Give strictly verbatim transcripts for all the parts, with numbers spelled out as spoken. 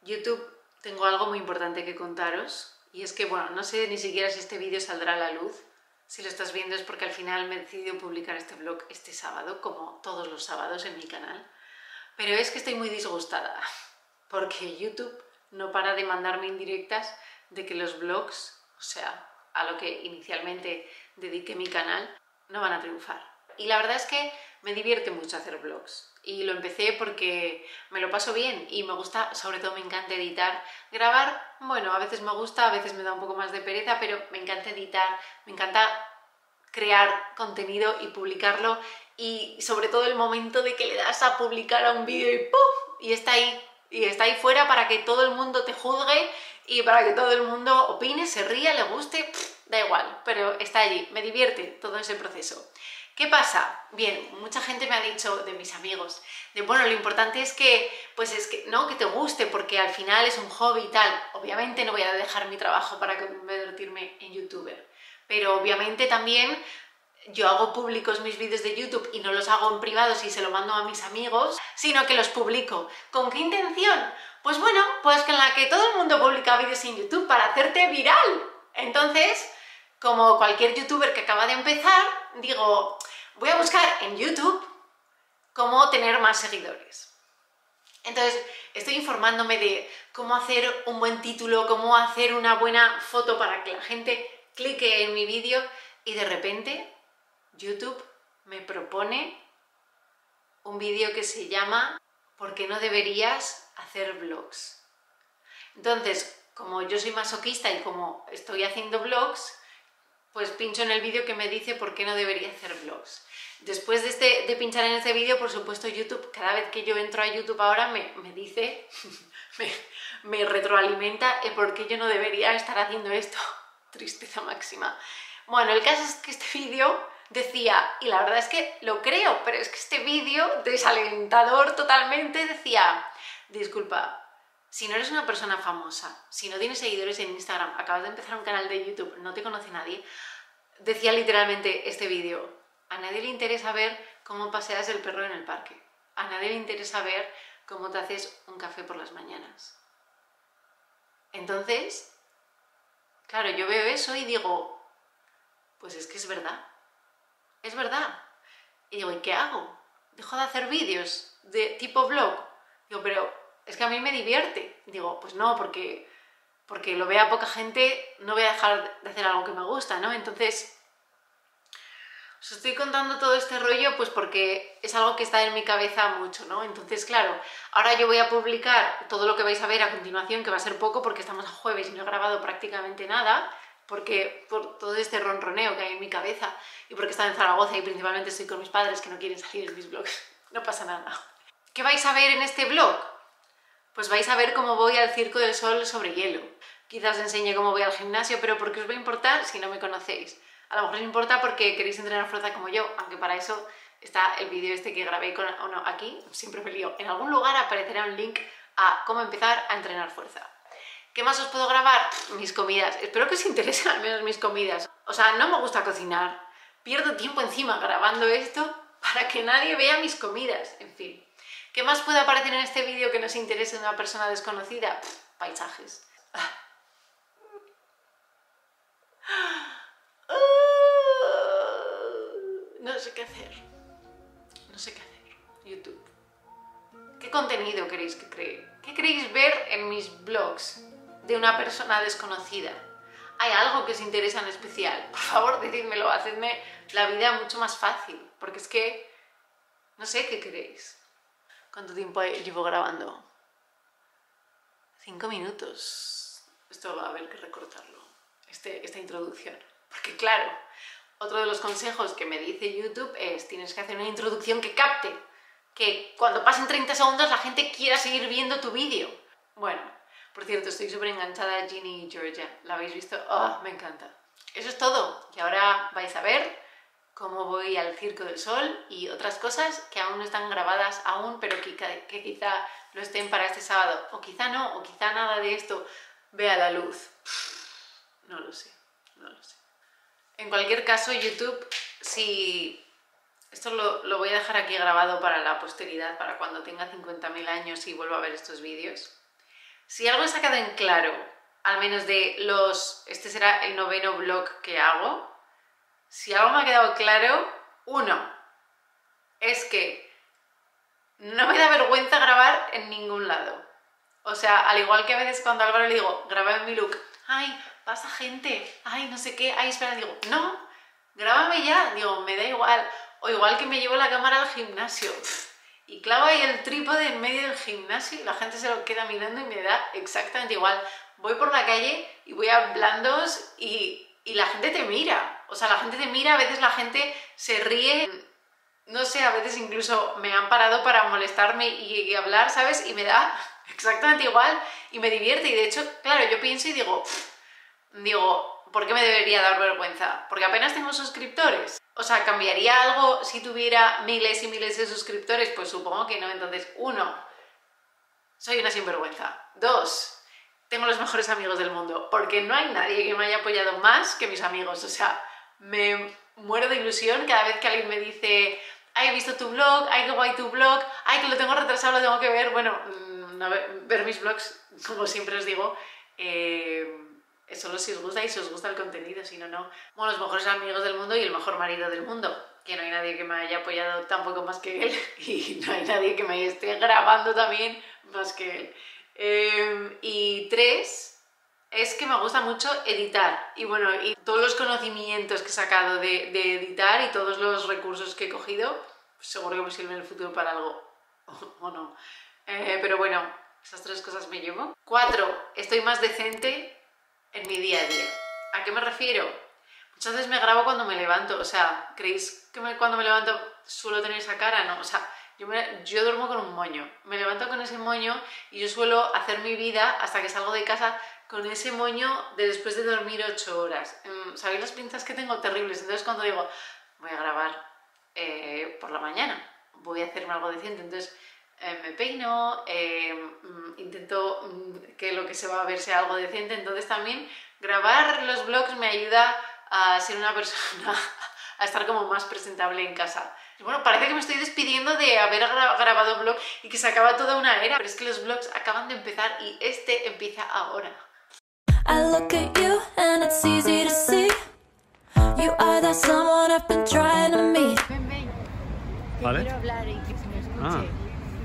YouTube tengo algo muy importante que contaros, y es que, bueno, no sé ni siquiera si este vídeo saldrá a la luz. Si lo estás viendo es porque al final me he decidido publicar este vlog este sábado, como todos los sábados en mi canal. Pero es que estoy muy disgustada, porque YouTube no para de mandarme indirectas de que los vlogs, o sea, a lo que inicialmente dediqué mi canal, no van a triunfar. Y la verdad es que me divierte mucho hacer vlogs. Y lo empecé porque me lo paso bien y me gusta, sobre todo me encanta editar. Grabar, bueno, a veces me gusta, a veces me da un poco más de pereza, pero me encanta editar, me encanta crear contenido y publicarlo. Y sobre todo el momento de que le das a publicar a un vídeo y ¡pum! Y está ahí. Y está ahí fuera para que todo el mundo te juzgue y para que todo el mundo opine, se ría, le guste, pff, da igual, pero está allí, me divierte todo ese proceso. ¿Qué pasa? Bien, mucha gente me ha dicho, de mis amigos, de bueno, lo importante es que, pues es que, ¿no? Que te guste, porque al final es un hobby y tal. Obviamente no voy a dejar mi trabajo para convertirme en youtuber, pero obviamente también yo hago públicos mis vídeos de YouTube y no los hago en privados y se lo mando a mis amigos, sino que los publico. ¿Con qué intención? Pues bueno, pues con la que todo el mundo publica vídeos en YouTube para hacerte viral. Entonces, como cualquier youtuber que acaba de empezar, digo, voy a buscar en YouTube cómo tener más seguidores. Entonces, estoy informándome de cómo hacer un buen título, cómo hacer una buena foto para que la gente clique en mi vídeo y de repente YouTube me propone un vídeo que se llama ¿por qué no deberías hacer vlogs? Entonces, como yo soy masoquista y como estoy haciendo vlogs, pues pincho en el vídeo que me dice por qué no debería hacer vlogs. Después de, este, de pinchar en este vídeo, por supuesto, YouTube, cada vez que yo entro a YouTube ahora, me, me dice, me, me retroalimenta el por qué yo no debería estar haciendo esto. Tristeza máxima. Bueno, el caso es que este vídeo decía, y la verdad es que lo creo, pero es que este vídeo desalentador totalmente decía, disculpa, si no eres una persona famosa, si no tienes seguidores en Instagram, acabas de empezar un canal de YouTube, no te conoce nadie, decía literalmente este vídeo, a nadie le interesa ver cómo paseas el perro en el parque, a nadie le interesa ver cómo te haces un café por las mañanas. Entonces, claro, yo veo eso y digo, pues es que es verdad, es verdad. Y digo, ¿y qué hago? ¿Dejo de hacer vídeos de tipo vlog? Digo, pero es que a mí me divierte. Digo, pues no, porque, porque lo vea poca gente, no voy a dejar de hacer algo que me gusta, ¿no? Entonces, os estoy contando todo este rollo pues porque es algo que está en mi cabeza mucho, ¿no? Entonces, claro, ahora yo voy a publicar todo lo que vais a ver a continuación, que va a ser poco porque estamos a jueves y no he grabado prácticamente nada, porque por todo este ronroneo que hay en mi cabeza y porque estaba en Zaragoza y principalmente estoy con mis padres que no quieren salir en mis vlogs. No pasa nada. ¿Qué vais a ver en este vlog? Pues vais a ver cómo voy al Circo del Sol sobre hielo. Quizás os enseñe cómo voy al gimnasio, pero ¿por qué os va a importar si no me conocéis? A lo mejor os importa porque queréis entrenar fuerza como yo, aunque para eso está el vídeo este que grabé con... o no, aquí, siempre me lío. En algún lugar aparecerá un link a cómo empezar a entrenar fuerza. ¿Qué más os puedo grabar? Mis comidas. Espero que os interesen al menos mis comidas. O sea, no me gusta cocinar. Pierdo tiempo encima grabando esto para que nadie vea mis comidas. En fin. ¿Qué más puede aparecer en este vídeo que nos interese de una persona desconocida? Pff, paisajes. No sé qué hacer. No sé qué hacer. YouTube. ¿Qué contenido queréis que cree? ¿Qué queréis ver en mis vlogs de una persona desconocida? ¿Hay algo que os interesa en especial? Por favor, decídmelo, hacedme la vida mucho más fácil, porque es que no sé qué queréis. ¿Cuánto tiempo llevo grabando? Cinco minutos. Esto va a haber que recortarlo, este, esta introducción. Porque claro, otro de los consejos que me dice YouTube es tienes que hacer una introducción que capte, que cuando pasen treinta segundos la gente quiera seguir viendo tu vídeo. Bueno, por cierto, estoy súper enganchada a Ginny y Georgia. ¿La habéis visto? ¡Oh, me encanta! Eso es todo. Y ahora vais a ver cómo voy al Circo del Sol y otras cosas que aún no están grabadas aún, pero que, que quizá lo estén para este sábado. O quizá no, o quizá nada de esto vea la luz. No lo sé, no lo sé. En cualquier caso, YouTube, si... Esto lo, lo voy a dejar aquí grabado para la posteridad, para cuando tenga cincuenta mil años y vuelva a ver estos vídeos. Si algo he sacado en claro, al menos de los... Este será el noveno vlog que hago. Si algo me ha quedado claro, uno, es que no me da vergüenza grabar en ningún lado. O sea, al igual que a veces cuando a Álvaro le digo, graba en mi look, ay, pasa gente, ay, no sé qué, ay, espera, digo, no, grábame ya, digo, me da igual. O igual que me llevo la cámara al gimnasio y clavo ahí el trípode en medio del gimnasio y la gente se lo queda mirando y me da exactamente igual. Voy por la calle y voy hablándoos y, y la gente te mira. O sea, la gente te mira, a veces la gente se ríe, no sé, a veces incluso me han parado para molestarme y, y hablar, ¿sabes? Y me da exactamente igual y me divierte. Y de hecho, claro, yo pienso y digo, digo, ¿por qué me debería dar vergüenza? Porque apenas tengo suscriptores. O sea, ¿cambiaría algo si tuviera miles y miles de suscriptores? Pues supongo que no. Entonces, uno, soy una sinvergüenza. Dos, tengo los mejores amigos del mundo, porque no hay nadie que me haya apoyado más que mis amigos. O sea, me muero de ilusión cada vez que alguien me dice, ay, he visto tu blog, ay, qué guay tu blog, ay, que lo tengo retrasado, lo tengo que ver. Bueno, no, ver mis blogs, como siempre os digo, eh... solo si os gusta y si os gusta el contenido, si no, no. Bueno, los mejores amigos del mundo y el mejor marido del mundo, que no hay nadie que me haya apoyado tampoco más que él y no hay nadie que me esté grabando también más que él. Eh, y tres, es que me gusta mucho editar y bueno, y todos los conocimientos que he sacado de, de editar y todos los recursos que he cogido, pues seguro que me sirven en el futuro para algo, o, o no. Eh, pero bueno, esas tres cosas me llevo. Cuatro, estoy más decente en mi día a día. ¿A qué me refiero? Muchas veces me grabo cuando me levanto, o sea, ¿creéis que me, cuando me levanto suelo tener esa cara? No, o sea, yo, me, yo duermo con un moño, me levanto con ese moño y yo suelo hacer mi vida hasta que salgo de casa con ese moño de después de dormir ocho horas. ¿Sabéis las pinzas que tengo? Terribles. Entonces cuando digo, voy a grabar eh, por la mañana, voy a hacerme algo decente, entonces Eh, me peino, eh, intento que lo que se va a ver sea algo decente, entonces también grabar los vlogs me ayuda a ser una persona, a estar como más presentable en casa. Y bueno, parece que me estoy despidiendo de haber gra grabado vlog y que se acaba toda una era, pero es que los vlogs acaban de empezar y este empieza ahora. I look at you and it's easy to see. You are that someone I've been trying to meet. Ven, ven. Que ¿Vale? Quiero hablar y que se me escuche. Ah.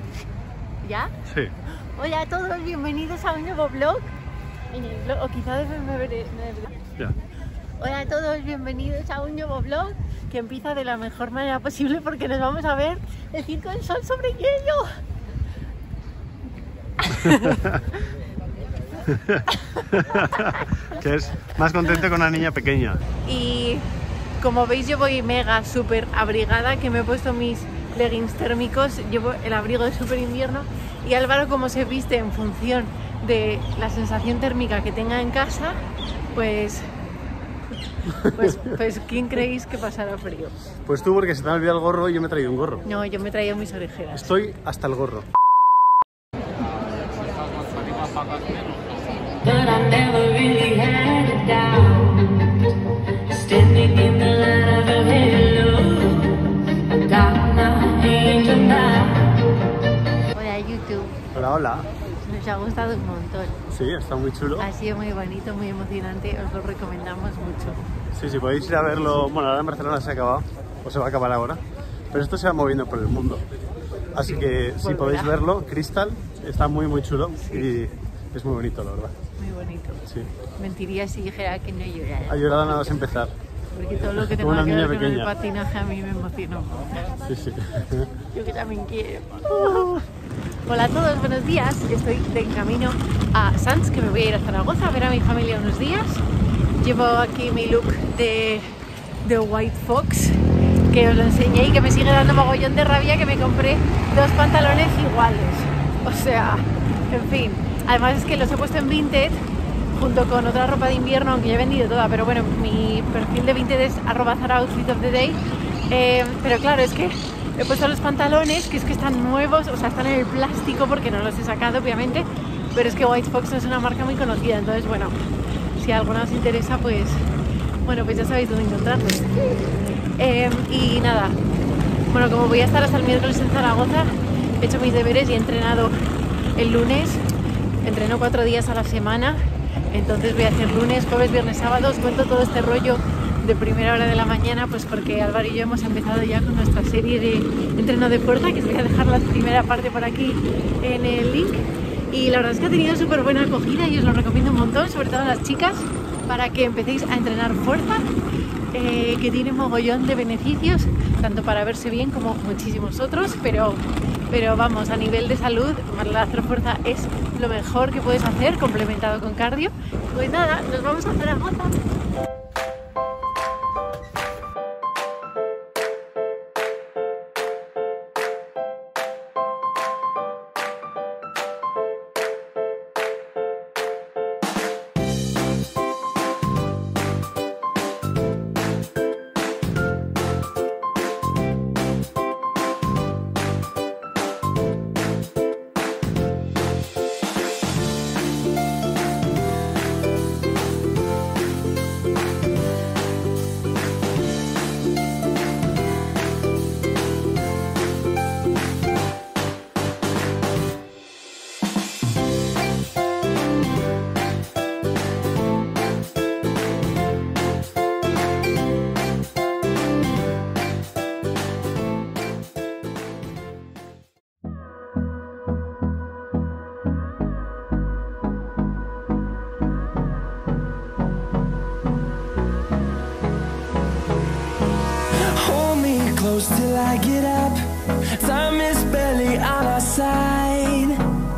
¿Ya? Sí. Hola a todos, bienvenidos a un nuevo vlog. En el vlog o quizás me veré. Ya. Hola a todos, bienvenidos a un nuevo vlog que empieza de la mejor manera posible porque nos vamos a ver el Circo del Sol sobre hielo. Que es más contento con una niña pequeña. Y como veis yo voy mega súper abrigada, que me he puesto mis leggings térmicos, llevo el abrigo de super invierno y Álvaro, como se viste en función de la sensación térmica que tenga en casa, pues pues, pues ¿quién creéis que pasará frío? Pues tú, porque se te ha olvidado el gorro y yo me he traído un gorro. No, yo me he traído mis orejeras. Estoy hasta el gorro. Hola YouTube. Hola, hola. Nos ha gustado un montón. Sí, está muy chulo. Ha sido muy bonito, muy emocionante, os lo recomendamos mucho. Sí, sí, podéis ir a verlo. Bueno, ahora en Barcelona se ha acabado, o se va a acabar ahora, pero esto se va moviendo por el mundo. Así que si podéis verlo, Crystal, está muy muy chulo y es muy bonito, la verdad. Muy bonito. Sí. Mentiría si dijera que no he llorado. Ha llorado nada más empezar. Porque todo lo que tenga que ver con el patinaje a mí me emociona. Sí, sí. Yo que también quiero. Uh. Hola a todos, buenos días. Estoy de camino a Sants, que me voy a ir a Zaragoza a ver a mi familia unos días. Llevo aquí mi look de, de White Fox, que os lo enseñé y que me sigue dando mogollón de rabia que me compré dos pantalones iguales. O sea, en fin. Además es que los he puesto en Vinted junto con otra ropa de invierno, aunque ya he vendido toda, pero bueno, mi perfil de Vinted es arroba zara outfit of the day. Eh, pero claro, es que he puesto los pantalones, que es que están nuevos, o sea, están en el plástico porque no los he sacado, obviamente, pero es que White Fox no es una marca muy conocida, entonces, bueno, si a alguna os interesa, pues, bueno, pues ya sabéis dónde encontrarlos. Eh, y nada, bueno, como voy a estar hasta el miércoles en Zaragoza, he hecho mis deberes y he entrenado el lunes. entreno cuatro días a la semana, entonces voy a hacer lunes, jueves, viernes, sábados. Cuento todo este rollo de primera hora de la mañana pues porque Álvaro y yo hemos empezado ya con nuestra serie de entreno de fuerza, que os voy a dejar la primera parte por aquí en el link, y la verdad es que ha tenido súper buena acogida y os lo recomiendo un montón, sobre todo a las chicas, para que empecéis a entrenar fuerza, eh, que tiene mogollón de beneficios, tanto para verse bien como muchísimos otros, pero, pero vamos, a nivel de salud, hacer fuerza es lo mejor que puedes hacer, complementado con cardio. Pues nada, nos vamos a Zaragoza. Till I get up, time is barely on our side.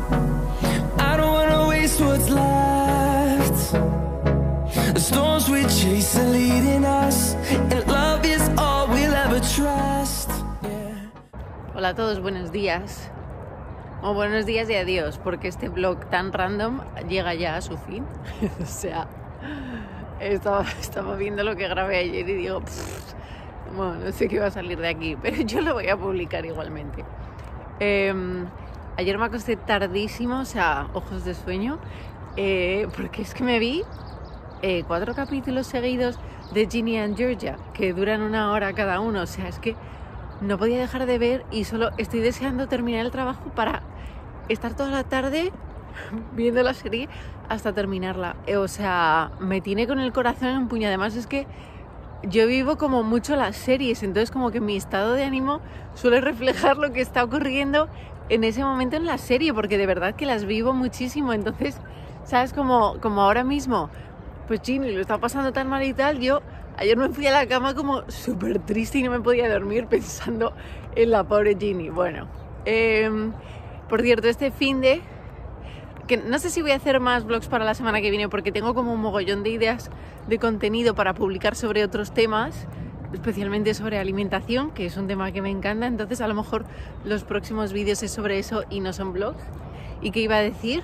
I don't wanna waste what's left. The storms we chase are leading us, and love is all we'll ever trust. Yeah. Hola a todos, buenos días. O buenos días y adiós, porque este vlog tan random llega ya a su fin. O sea, estaba, estaba viendo lo que grabé ayer y digo, pff, bueno, no sé qué va a salir de aquí, pero yo lo voy a publicar igualmente. Eh, ayer me acosté tardísimo, o sea, ojos de sueño, eh, porque es que me vi eh, cuatro capítulos seguidos de Ginny and Georgia, que duran una hora cada uno. O sea, es que no podía dejar de ver y solo estoy deseando terminar el trabajo para estar toda la tarde viendo la serie hasta terminarla. Eh, o sea, me tiene con el corazón en un puño. Además es que yo vivo como mucho las series, entonces como que mi estado de ánimo suele reflejar lo que está ocurriendo en ese momento en la serie, porque de verdad que las vivo muchísimo. Entonces, ¿sabes? Como, como ahora mismo, pues Ginny lo está pasando tan mal y tal, yo ayer me fui a la cama como súper triste y no me podía dormir pensando en la pobre Ginny. Bueno, eh, por cierto, este finde, que no sé si voy a hacer más vlogs para la semana que viene porque tengo como un mogollón de ideas de contenido para publicar sobre otros temas, especialmente sobre alimentación, que es un tema que me encanta. Entonces a lo mejor los próximos vídeos es sobre eso y no son vlogs. ¿Y qué iba a decir?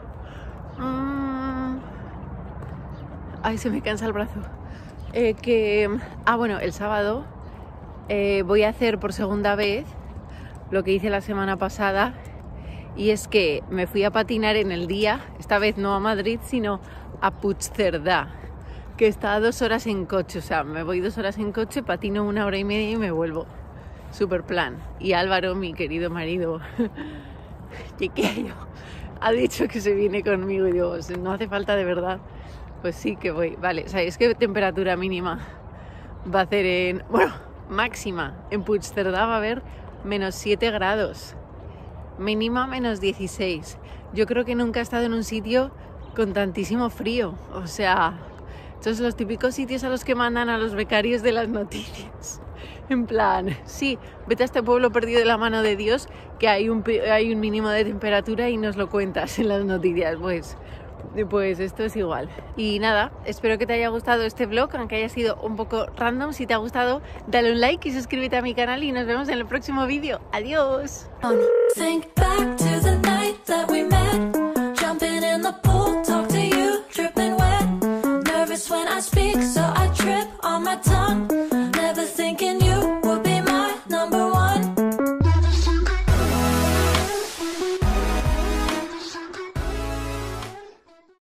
Mm... Ay, se me cansa el brazo. Eh, que... Ah, bueno, el sábado eh, voy a hacer por segunda vez lo que hice la semana pasada, y es que me fui a patinar en el día, esta vez no a Madrid, sino a Puigcerdá, que está a dos horas en coche. O sea, me voy dos horas en coche, patino una hora y media y me vuelvo. Super plan. Y Álvaro, mi querido marido, chiquillo, ha dicho que se viene conmigo y digo, no hace falta de verdad. Pues sí que voy. Vale, ¿sabéis qué temperatura mínima va a hacer en... Bueno, máxima. En Puigcerdá va a haber menos siete grados. Mínima menos dieciséis. Yo creo que nunca he estado en un sitio con tantísimo frío. O sea, estos son los típicos sitios a los que mandan a los becarios de las noticias. En plan, sí, vete a este pueblo perdido de la mano de Dios, que hay un, hay un mínimo de temperatura y nos lo cuentas en las noticias. Pues, pues esto es igual. Y nada, espero que te haya gustado este vlog, aunque haya sido un poco random. Si te ha gustado, dale un like y suscríbete a mi canal y nos vemos en el próximo vídeo. ¡Adiós! Think back to the night that we met, jumping in the pool, talk to you, dripping wet, nervous when I speak, so I trip on my tongue, never thinking you